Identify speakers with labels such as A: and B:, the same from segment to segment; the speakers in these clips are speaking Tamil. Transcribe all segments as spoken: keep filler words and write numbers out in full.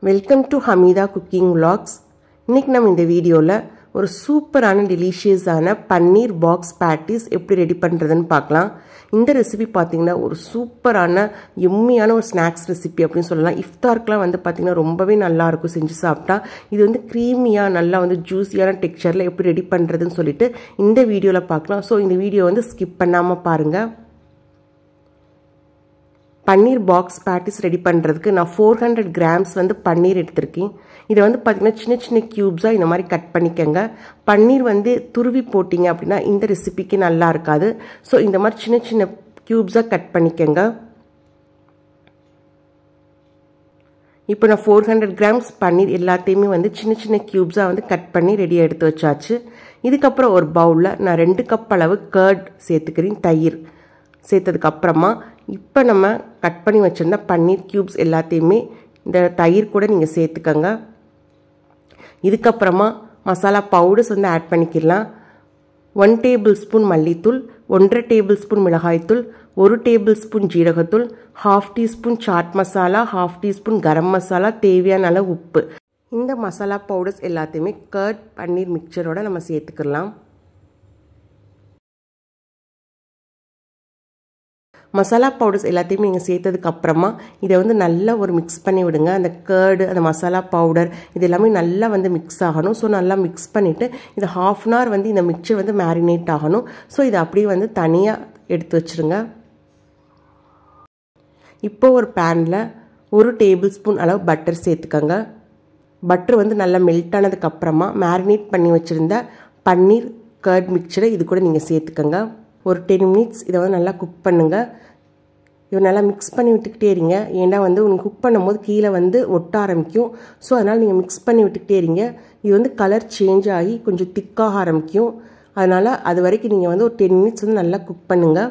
A: Welcome to Hameeda cooking vlogs. இன்னைக்கு நம்ம இந்த வீடியோவில் ஒரு சூப்பரான டெலிஷியஸான பன்னீர் பாக்ஸ் பேட்டிஸ் எப்படி ரெடி பண்ணுறதுன்னு பார்க்கலாம். இந்த ரெசிபி பார்த்தீங்கன்னா ஒரு சூப்பரான எம்மியான ஒரு ஸ்நாக்ஸ் ரெசிபி அப்படின்னு சொல்லலாம். இஃப்தாருக்குலாம் வந்து பார்த்தீங்கன்னா ரொம்பவே நல்லாயிருக்கும் செஞ்சு சாப்பிட்டா. இது வந்து க்ரீமியாக நல்லா வந்து ஜூஸியான டெக்ஸ்சரில் எப்படி ரெடி பண்ணுறதுன்னு சொல்லிட்டு இந்த வீடியோவில் பார்க்கலாம். ஸோ இந்த வீடியோ வந்து ஸ்கிப் பண்ணாமல் பாருங்கள். பன்னீர் பாக்ஸ் பேட்டிஸ் ரெடி பண்ணுறதுக்கு நான் ஃபோர் ஹண்ட்ரட் கிராம்ஸ் வந்து பன்னீர் எடுத்திருக்கேன். இதை வந்து பார்த்திங்கன்னா சின்ன சின்ன க்யூப்ஸாக இந்த மாதிரி கட் பண்ணிக்கோங்க. பன்னீர் வந்து துருவி போட்டிங்க அப்படின்னா இந்த ரெசிபிக்கு நல்லா இருக்காது. ஸோ இந்த மாதிரி சின்ன சின்ன க்யூப்ஸாக கட் பண்ணிக்கோங்க. இப்போ நான் ஃபோர் ஹண்ட்ரட் கிராம்ஸ் பன்னீர் எல்லாத்தையுமே வந்து சின்ன சின்ன க்யூப்ஸாக வந்து கட் பண்ணி ரெடியாக எடுத்து வச்சாச்சு. இதுக்கப்புறம் ஒரு பவுலில் நான் ரெண்டு கப் அளவு கர்ட் சேர்த்துக்கிறேன். தயிர் சேர்த்ததுக்கப்புறமா இப்போ நம்ம கட் பண்ணி வச்சுருந்த பன்னீர் க்யூப்ஸ் எல்லாத்தையுமே இந்த தயிர் கூட நீங்கள் சேர்த்துக்கோங்க. இதுக்கப்புறமா மசாலா பவுடர்ஸ் வந்து ஆட் பண்ணிக்கலாம். ஒன் டேபிள் ஸ்பூன் மல்லித்தூள், ஒன்றரை டேபிள் ஸ்பூன் மிளகாய்த்தூள், ஒரு டேபிள் ஸ்பூன் ஜீரகத்தூள், half teaspoon chaat masala, half teaspoon garam masala, தேவையான அளவு உப்பு. இந்த மசாலா பவுடர்ஸ் எல்லாத்தையுமே கர்ட் பன்னீர் மிக்சரோட நம்ம சேர்த்துக்கலாம். மசாலா பவுடர்ஸ் எல்லாத்தையுமே நீங்கள் சேர்த்ததுக்கு அப்புறமா இதை வந்து நல்லா ஒரு மிக்ஸ் பண்ணி விடுங்க. அந்த கர்டு, அந்த மசாலா பவுடர் இது எல்லாமே நல்லா வந்து மிக்ஸ் ஆகணும். ஸோ நல்லா மிக்ஸ் பண்ணிவிட்டு இது ஹாஃப் அன் ஹவர் வந்து இந்த மிக்சர் வந்து மேரினேட் ஆகணும். ஸோ இதை அப்படியே வந்து தனியாக எடுத்து வச்சுருங்க. இப்போ ஒரு பேனில் ஒரு டேபிள் ஸ்பூன் அளவு பட்டர் சேர்த்துக்கோங்க. பட்டர் வந்து நல்லா மெல்ட் ஆனதுக்கப்புறமா மேரினேட் பண்ணி வச்சுருந்த பன்னீர் கர்ட் மிக்சரை இது கூட நீங்கள் சேர்த்துக்கோங்க. ஒரு டென் மினிட்ஸ் இதை வந்து நல்லா குக் பண்ணுங்கள். இதை நல்லா மிக்ஸ் பண்ணி விட்டுக்கிட்டே இருங்க. ஏன்னா வந்து உங்களுக்கு குக் பண்ணும்போது கீழே வந்து ஒட்ட ஆரம்பிக்கும். ஸோ அதனால் நீங்கள் மிக்ஸ் பண்ணி விட்டுக்கிட்டே இருங்க. இது வந்து கலர் சேஞ்ச் ஆகி கொஞ்சம் திக்காக ஆரம்பிக்கும். அதனால் அது வரைக்கும் நீங்கள் வந்து ஒரு டென் மினிட்ஸ் வந்து நல்லா குக் பண்ணுங்கள்.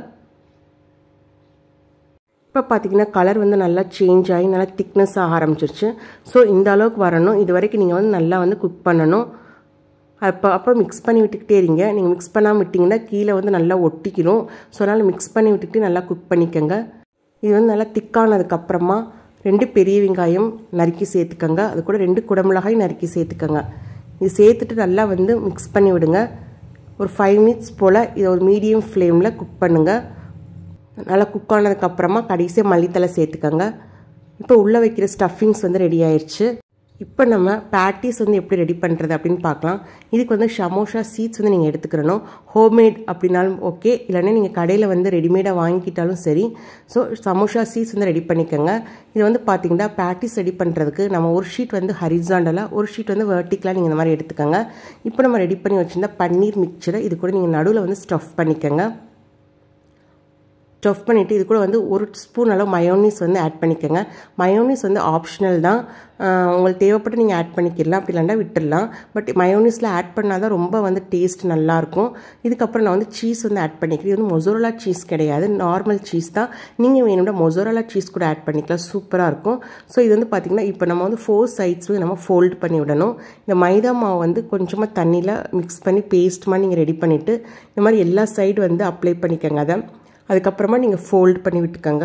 A: இப்போ பார்த்தீங்கன்னா கலர் வந்து நல்லா சேஞ்ச் ஆகி நல்லா திக்னஸ் ஆக ஆரம்பிச்சிருச்சு. ஸோ இந்த அளவுக்கு வரணும். இது வரைக்கும் நீங்கள் வந்து நல்லா வந்து குக் பண்ணணும். அப்போ அப்புறம் மிக்ஸ் பண்ணி விட்டுக்கிட்டே இருங்க. நீங்கள் மிக்ஸ் பண்ணாமல் விட்டிங்கன்னா கீழே வந்து நல்லா ஒட்டிக்கணும். ஸோ அதனால் மிக்ஸ் பண்ணி விட்டுக்கிட்டு நல்லா குக் பண்ணிக்கோங்க. இது வந்து நல்லா திக்கானதுக்கப்புறமா ரெண்டு பெரிய வெங்காயம் நறுக்கி சேர்த்துக்கோங்க. அது கூட ரெண்டு குடமிளகாய் நறுக்கி சேர்த்துக்கோங்க. இது சேர்த்துட்டு நல்லா வந்து மிக்ஸ் பண்ணி விடுங்க. ஒரு ஃபைவ் மினிட்ஸ் போல் இதை ஒரு மீடியம் ஃப்ளேமில் குக் பண்ணுங்கள். நல்லா குக் ஆனதுக்கப்புறமா கடைசியாக மல்லித்தலை சேர்த்துக்கோங்க. இப்போ உள்ளே வைக்கிற ஸ்டஃபிங்ஸ் வந்து ரெடி ஆயிடுச்சு. இப்போ நம்ம பேட்டிஸ் வந்து எப்படி ரெடி பண்ணுறது அப்படின்னு பார்க்கலாம். இதுக்கு வந்து ஷமோஷா சீட்ஸ் வந்து நீங்கள் எடுத்துக்கிறணும். ஹோம்மேட் அப்படின்னாலும் ஓகே, இல்லைன்னா நீங்கள் கடையில் வந்து ரெடிமேடாக வாங்கிக்கிட்டாலும் சரி. ஸோ சமோஷா சீட்ஸ் வந்து ரெடி பண்ணிக்கோங்க. இது வந்து பார்த்தீங்கன்னா பேட்டிஸ் ரெடி பண்ணுறதுக்கு நம்ம ஒரு ஷீட் வந்து ஹரிசாண்டலாக, ஒரு ஷீட் வந்து வெர்டிக்கலாக நீங்கள் இந்த மாதிரி எடுத்துக்கோங்க. இப்போ நம்ம ரெடி பண்ணி வச்சுருந்தா பன்னீர் மிக்சரை இது கூட நீங்கள் நடுவில் வந்து ஸ்டஃப் பண்ணிக்கோங்க. ஸ்டஃப் பண்ணிவிட்டு இது கூட வந்து ஒரு ஸ்பூன் அளவு மயோனீஸ் வந்து ஆட் பண்ணிக்கோங்க. மயோனீஸ் வந்து ஆப்ஷனல் தான். உங்களுக்கு தேவைப்பட்டு நீங்கள் ஆட் பண்ணிக்கலாம், அப்படி இல்லைன்னா விட்டுடலாம். பட் மயோனீஸில் ஆட் பண்ணால் தான் ரொம்ப வந்து டேஸ்ட் நல்லாயிருக்கும். இதுக்கப்புறம் நான் வந்து சீஸ் வந்து ஆட் பண்ணிக்கிறேன். இது வந்து மொசோரலா சீஸ் கிடையாது, நார்மல் சீஸ் தான். நீங்கள் வேணும்னா மொசோரலா சீஸ் கூட ஆட் பண்ணிக்கலாம், சூப்பராக இருக்கும். ஸோ இது வந்து பார்த்திங்கன்னா இப்போ நம்ம வந்து ஃபோர் சைட்ஸ் வந்து நம்ம ஃபோல்டு பண்ணி விடணும். இந்த மைதா மாவு வந்து கொஞ்சமாக தண்ணியில் மிக்ஸ் பண்ணி பேஸ்ட் மாதிரி நீங்கள் ரெடி பண்ணிவிட்டு இந்த மாதிரி எல்லா சைடு வந்து அப்ளை பண்ணிக்கோங்க. அதை அதுக்கப்புறமா நீங்கள் ஃபோல்ட் பண்ணி விட்டுக்கோங்க.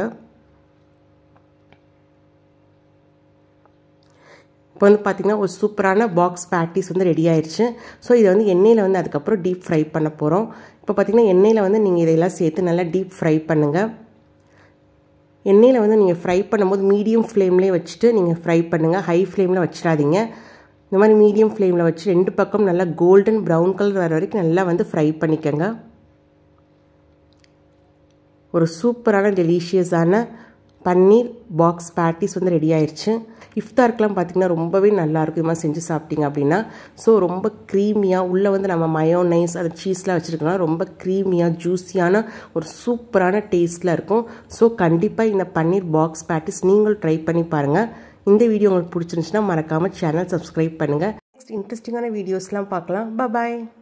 A: இப்போ வந்து பார்த்திங்கன்னா ஒரு சூப்பரான பாக்ஸ் பேட்டிஸ் வந்து ரெடி ஆயிடுச்சு. ஸோ இதை வந்து எண்ணெயில் வந்து அதுக்கப்புறம் டீப் ஃப்ரை பண்ண போகிறோம். இப்போ பார்த்திங்கன்னா எண்ணெயில் வந்து நீங்கள் இதெல்லாம் சேர்த்து நல்லா டீப் ஃப்ரை பண்ணுங்கள். எண்ணெயில் வந்து நீங்கள் ஃப்ரை பண்ணும்போது மீடியம் ஃப்ளேம்லேயே வச்சுட்டு நீங்கள் ஃப்ரை பண்ணுங்கள். ஹை ஃப்ளேமில் வச்சிடாதீங்க. இந்த மாதிரி மீடியம் ஃப்ளேமில் வச்சு ரெண்டு பக்கம் நல்லா கோல்டன் ப்ரௌன் கலர் வர வரைக்கும் நல்லா வந்து ஃப்ரை பண்ணிக்கோங்க. ஒரு சூப்பரான டெலிஷியஸான பன்னீர் பாக்ஸ் பேட்டிஸ் வந்து ரெடி ஆயிடுச்சு. இஃப்தாருக்குலாம் பார்த்திங்கன்னா ரொம்பவே நல்லாயிருக்கும் இது மாதிரி செஞ்சு சாப்பிட்டீங்க அப்படின்னா. ஸோ ரொம்ப க்ரீமியாக உள்ளே வந்து நம்ம மயோனைஸ் அந்த சீஸ்லாம் வச்சுருக்கோம்னா ரொம்ப க்ரீமியாக ஜூஸியான ஒரு சூப்பரான டேஸ்ட்டில் இருக்கும். ஸோ கண்டிப்பாக இந்த பன்னீர் பாக்ஸ் பேட்டிஸ் நீங்களும் ட்ரை பண்ணி பாருங்கள். இந்த வீடியோ உங்களுக்கு பிடிச்சிருந்துச்சுன்னா மறக்காமல் சேனல் சப்ஸ்கிரைப் பண்ணுங்கள். நெக்ஸ்ட் இன்ட்ரெஸ்டிங்கான வீடியோஸ்லாம் பார்க்கலாம். பாய்.